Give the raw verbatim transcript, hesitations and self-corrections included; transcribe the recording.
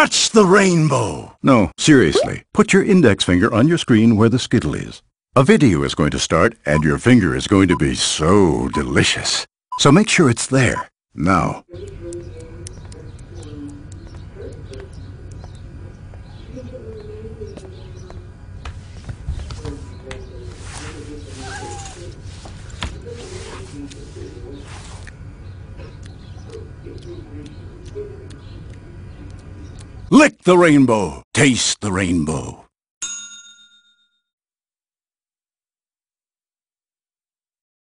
Touch the rainbow! No, seriously. Put your index finger on your screen where the Skittle is. A video is going to start, and your finger is going to be so delicious. So make sure it's there. Now. Lick the rainbow. Taste the rainbow.